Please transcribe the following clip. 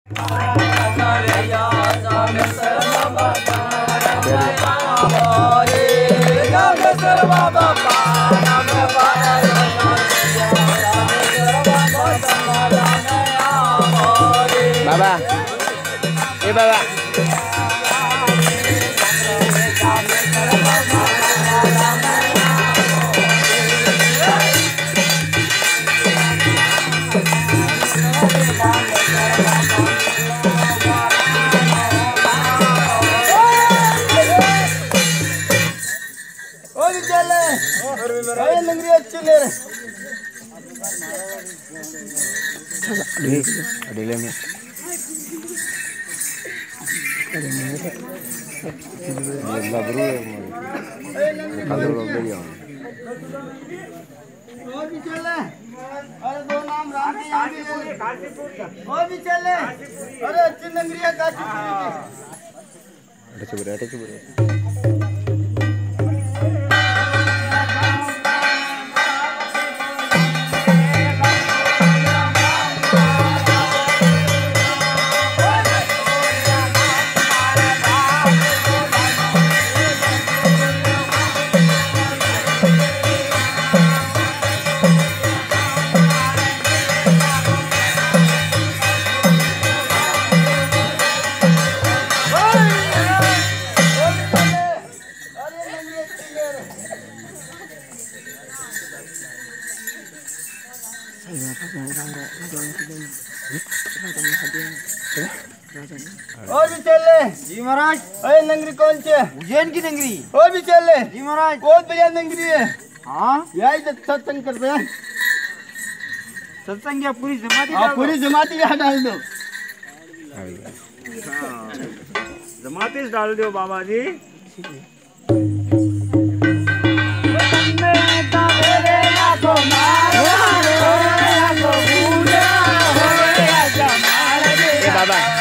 बाबा ए बाबा और भी चल ले जी महाराज। अरे नंगरी कौन से? उज्जैन की नंगरी। और भी चल ले जी महाराज। बहुत बढ़िया नंगरी है। हाँ यही तो सत्संग करते हैं। सत्संग या पूरी जमाती? हाँ पूरी जमाती यहाँ डाल दो। जमाती डाल दो बाबा जी। बाबा